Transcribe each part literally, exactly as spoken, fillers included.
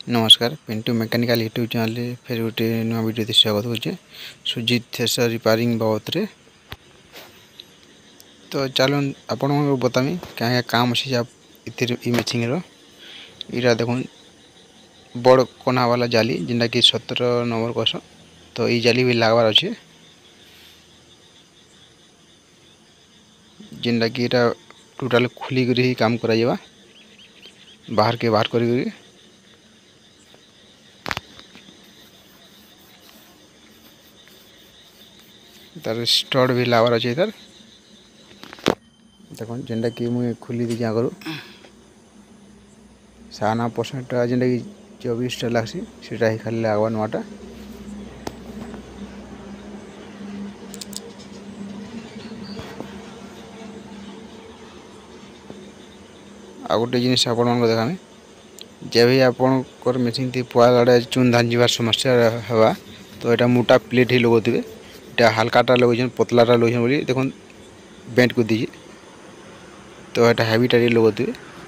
नमस्कार Pintu mechanical YouTube channel फिर गोटे नुआ वीडियो स्वागत होचे सुजीत थ्रेसर रिपेयरिंग बाबद रे। तो चलो आपण बतामी क्या काम अच्छे इतिर ई मैचिंग रो इरा देखो बड़ कोना वाला जाली जिनटा कि सत्रह नंबर कस। तो ये जाली भी लगवार अच्छे जिनटा कि इरा टोटाल खुली कर ही काम करा बाहर के बाहर करी तार स्टड भी लावार अच्छे तार देखो जेनटा कि मुझे खुली दी आगर साना परसेंट जेनटा कि चौबीस टा लग्सी सीटा ही खाली लगवा नुआटा। आ गोटे जिन आपण देखा जब भी आपंकर मेसीन थी पुआ आड़े चुन धान जीवार समस्या हवा तो यहाँ मोटा प्लेट ही लगोवे इटा हल्काटा लगे पतलाटा लगे बोली देख बेंट को दीजिए तो यहाँ हैवीटा लगोवे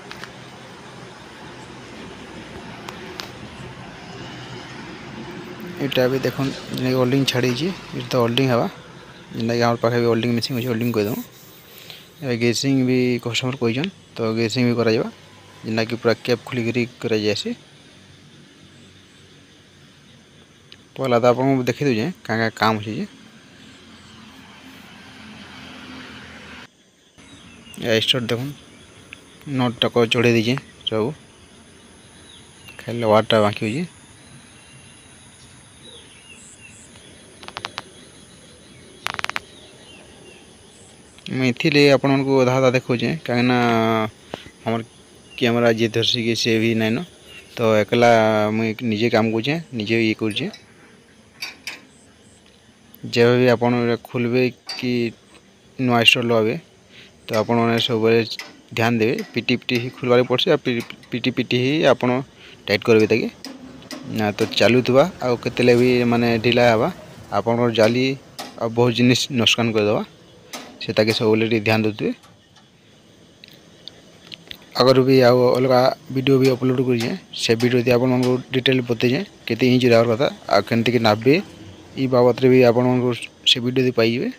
इटा भी देख ओल्डिंग छाड़ी ये तो ओल्डिंग हवा जिनका कि आम पाखे भी ओल्डिंग मेसीन अच्छे ओल्डिंग करदे गेसिंग भी कस्टमर कहन तो गेसिंग भी करा जिनका कि पूरा कैप खुलिकी कर पहला तो आप देखी दूचे क्या क्या काम अच्छे स्टार्ट देख नट टाक चढ़े दीजिए सब खाली वार्टा बाकी हो मुझे आपण को अधा अधा देखा कहीं हमार कैमेरा जी धरसी कि सी भी नाइन तो एकला मुझे निजे काम करे निजे ये कर जब भी आप खोलबे कि नुआ स्टोर लगे तो आप सब ध्यान देवे पिटी पिटी ही खोलवार पड़े पिटी पिटी ही आप टाइट करेंगे ताकि ना तो चालू थवा आते भी माने ढिला हवा आप जाली आ बहुत जिनिस नुकसान करदे से ताकि सब ध्यान देते अगर भी आउ अलग वीडियो भी अपलोड कर से वीडियो आप डिटेल बताइए केते इंच रहा कथा आ केमती नाबे ई बाबद भी आप से वीडियो पाइबे।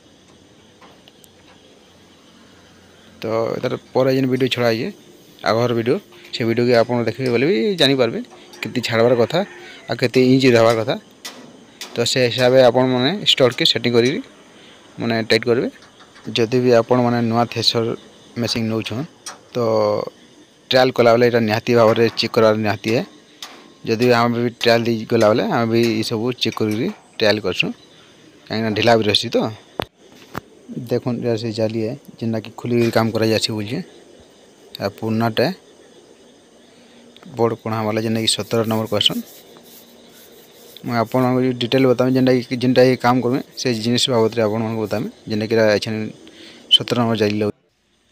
तो तार पर जेन वीडियो छड़ा है आगर वीडियो से वीडियो के आप देखिए बोले भी जानीपारे के छाड़बार कथा आ के इंच रहा कथा तो से हिसाब से आपण मैंने स्टोर के सेटिंग कर मैंने टाइट करेंगे। जदि भी आपण मैंने नुआ थ्रेसर मेसीन नौ तो ट्रायल कला बेले यहाँ निहाती भाव में चेक करार निहाती है जदि भी आम भी ट्रायल दी गला बेले आम भी ये सब चेक कर ट्रायल करसूँ कहीं ढिला भी रही तो देखो से जाली है जिनका कि खुली काम करा बोलिए पुरानाटा बड़ कोणा वाला जेनटा कि सत्रह नंबर क्वेश्चन मैं आप डिटेल बताऊँ जेनटा कि जिनटा ये काम करें से जिनिस बाबद में आप बताएं जेनटा कि सत्रह नंबर जाली लगे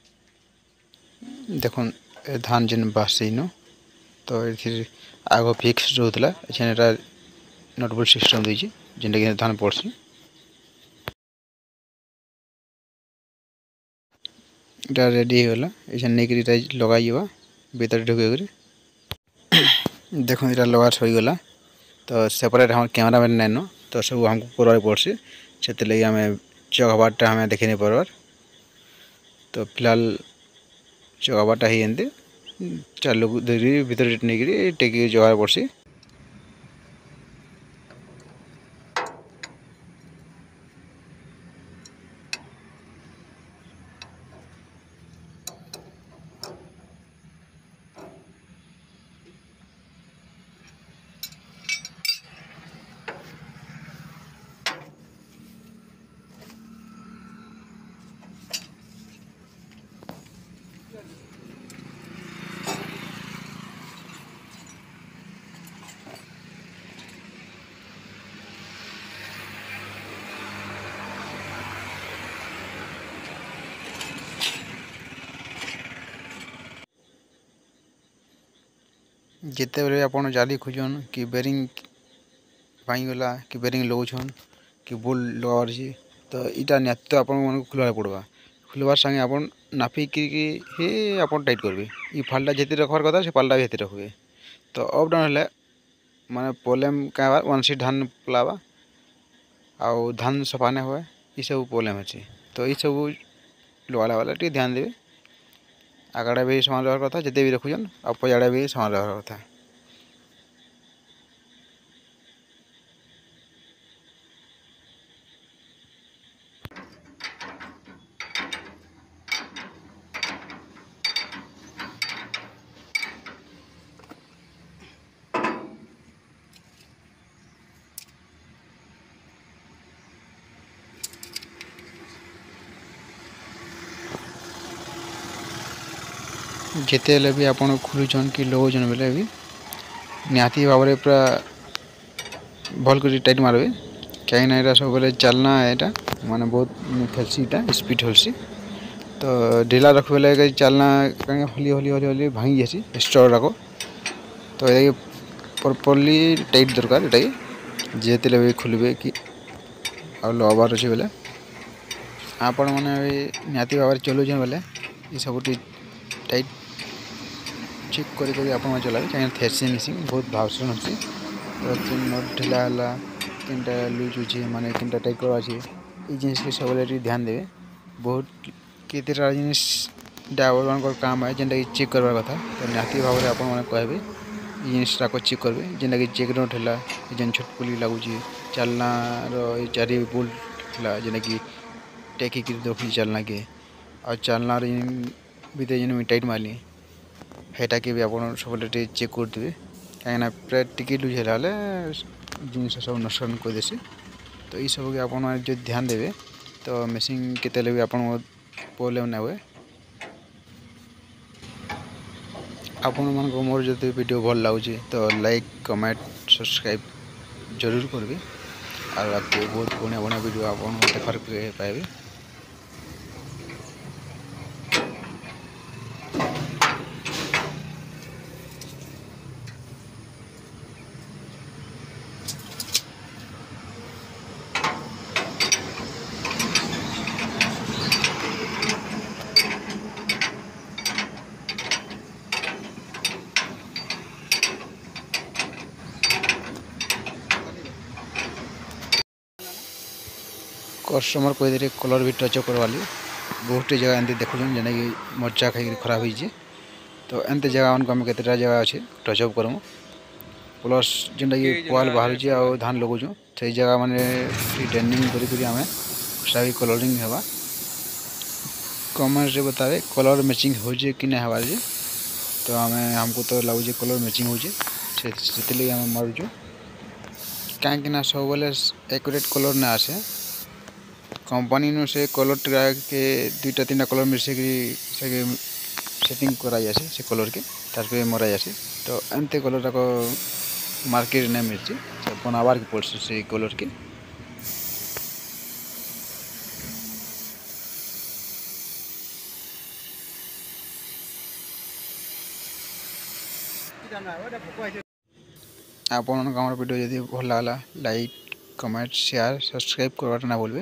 देखो धान जेन बासन तो ये आग फिक्स रोला एटा नटबोल्ट सिस्टम देती जेनटा कि धान पड़सी इटा रेडी होगा ये नहीं लगे भीतर ढुक देख इटा लगा सहीगला तो सेपरेट हम कैमरा मैन नाइन तो सब हमको करवार पड़सी से लगे आम चकबारटा हमें देखे नहीं पार्बार तो फिलहाल चकबारटा ही एमती चालू धरी भीतर नहीं टेक जगार पड़सी। जिते बेले आप जाली खोजन कि बेरिंग भाईगला कि बेरिंग लगाउछन कि बोल्ट लगार अच्छे तो यहाँ निहत तो आप खोलवार पड़वा खोलवार संगे आप नाफिक ही आप टाइट करेंगे ये फाल्टा जेती रखबार कथा से फाल्टा भी हेती रखिए तो अप डाउन है माने प्रोब्लेम क्या वन सीट धान पलावा आउ धान सफा नहीं हुए ये सब प्रोब्लेम अच्छे। तो ये सब लगा वाला टे ध्यान देवे। आगड़ा भी सामान रहा कथा जिते भी रखुन और पजाड़ा भी सामान रहा कथा। जिते भी आप खोलुन कि लगाउन बेले भी निहाती भाव में पूरा भल कर टाइट मारबे कहीं सब बेले चलना यहाँ माने बहुत खेलसी स्पीड होलसी। तो ढीला रख बेले चलना कहीं हली हली हली हली भांगी जासी स्ट्रॉ रखो। तो ये प्रॉपर्ली टाइट दरकार ये जेते भी खोलबे कि आ लबार अच्छे बेले आपण मैंने निहाती भाव में चलुन बेले ये सब टाइट चेक कर चलाए कहीं थेसी मिसिंग बहुत भावसुन अच्छी। तो किन नट ढिला है किनटा लुज अच्छे माने किनटा टाइट करवा अच्छे ये जिनिस के सब ध्यान देवे। बहुत केते जिनिस ड्राइवर मान काम है जेनटा कि चेक करवा कथा। तो निहाती भाव में आपने कहे जिनिस चेक करेंगे जेनटा कि चेक नट है जेन छोटपुली लगुच चलना चारि बोल्ट है जेनटा कि टेकिक रखी चलना के और चलना भीतर जेन टाइट मारली हेटा के भी आप सब चेक करदे कहीं पूरा टिके लुज है जिन सब नष्ट कर देसी। तो ये सब के आप जो ध्यान देवे तो मेसिन के भी आप प्रोब्लेम ना हुए। आपण मान मोर जो वीडियो भल लगुच तो लाइक कमेंट सब्सक्राइब जरूर करेंगे और आपको बहुत बढ़िया बढ़िया वीडियो आप देखा पाए। कस्टमर कोई देर कलर भी टचअप करवाली बहुत जगह एमती देखुन जेना कि मरचा खाई खराब हो। तो एमती जगह उनको आम केतटा जगह अच्छे टचअप करमु प्लस जेनटा कि पुआल बाहर आ धान लगुचु से जगह माने ट्रेनिंग करी आम भी कलरिंग हेबा कमेंट रे बतावे कलर मैचिंग हो जे कि नहीं हबार जे। तो आम हमको तो लगुच कलर मैचिंग हो से आम मारुचु कहीं सब बेले एक्यूरेट कलर ना आसे कंपनी नु से कलर के दुईटा तीन कलर मिसे सेटिंग करा जाए से कलर के तार मरा जाए। तो एमते कलर तक मार्केट नहीं मिलती बनाबार के पड़े से कलर के। आपण आम वीडियो यदि भल लगला लाइक कमेंट शेयर सब्सक्राइब करवाटा ना भूलबे।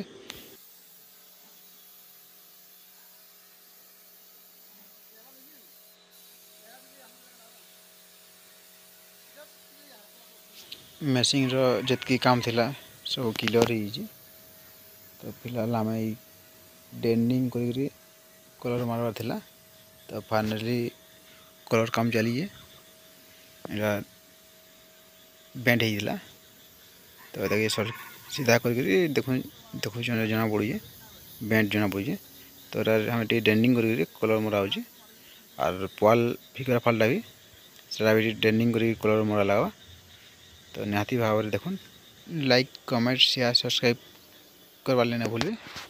मेसिन रो जितकी काम थिला सब क्लियर हो। तो फिलहाल आम डेनिंग कर कलर मारवार थिला। तो फाइनली कलर काम चली बेंड होता। तो ये सीधा कर देखु देखु जना पड़े बेंड जना पड़े। तो हम डेनिंग कर कलर मरा हो और पुआल फिकर फालटा भी सेटा भी डेनिंग कर कलर मरा लगा। तो निहाती भाव में देखुन लाइक कमेंट शेयर सब्सक्राइब करवा लेना भूलिए।